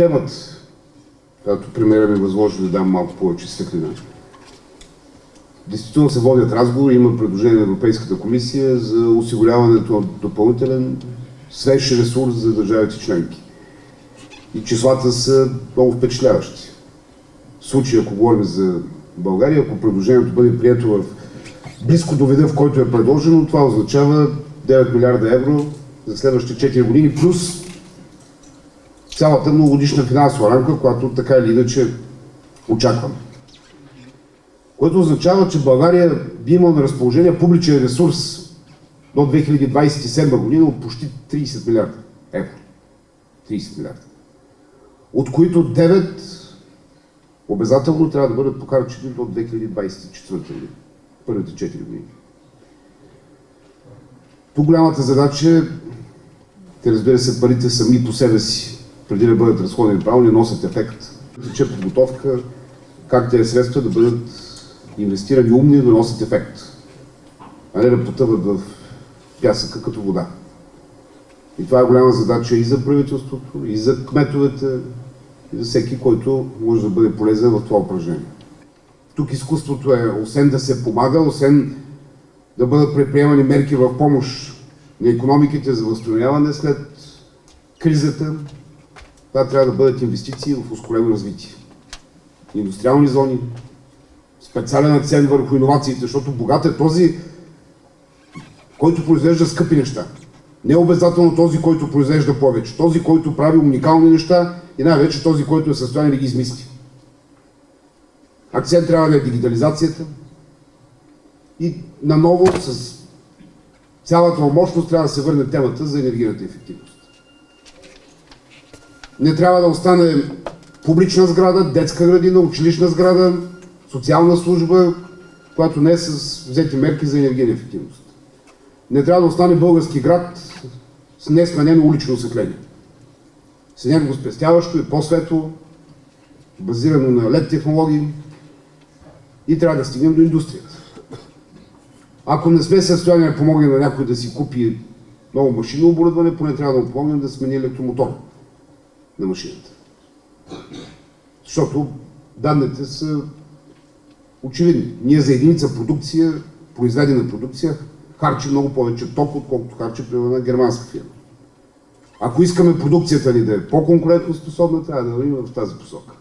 темата, която премиерът ми възложи да дам малко повече светлина. Действително се водят разговори, има предложение на Европейската комисия за осигуряването на допълнителен свеж ресурс за държавите членки. И числата са много впечатляващи. В случая, ако говорим за България, ако предложението бъде прието в близко до вида, в който е предложено, това означава 9 милиарда евро за следващите 4 години, плюс цялата многогодишна финансова рамка, която така или иначе очакваме. Което означава, че България би имала на разположение публичен ресурс до 2027 година от почти 30 милиарда евро. 30 милиарда. От които 9 обязателно трябва да бъдат похарчени до 2024 година. Първите 4 години. Тук голямата задача е, разбира се, парите сами по себе си, преди да бъдат разходени правилно, носят ефект. Тече подготовка, как тези средства да бъдат инвестирани умни и да носят ефект, а не да потъват в пясъка като вода. И това е голяма задача и за правителството, и за кметовете, и за всеки, който може да бъде полезен в това упражнение. Тук изкуството е, освен да се помага, освен да бъдат предприемани мерки в помощ на икономиките за възстановяване след кризата, това трябва да бъдат инвестиции в ускорено развитие. Индустриални зони, специален акцент върху иновациите, защото богат е този, който произвежда скъпи неща. Не е обязателно този, който произвежда повече. Този, който прави уникални неща и най-вече този, който е в състояние да ги измисли. Акцент трябва да е дигитализацията и наново с цялата мощност трябва да се върне темата за енергийната ефективност. Не трябва да остане публична сграда, детска градина, училищна сграда, социална служба, която не е с взети мерки за енергийна ефективност. Не трябва да остане български град с несменено улично осветление. С енергоспестяващо и по-светло, базирано на LED технологии, и трябва да стигнем до индустрията. Ако не сме в състояние да помогнем на някой да си купи ново машинно оборудване, поне трябва да му помогнем да смени електромотор на машината. Защото данните са очевидни. Ние за единица продукция, произведена продукция, харчи много повече ток, отколкото харчи при една германска фирма. Ако искаме продукцията ни да е по-конкурентно способна, трябва да вървим в тази посока.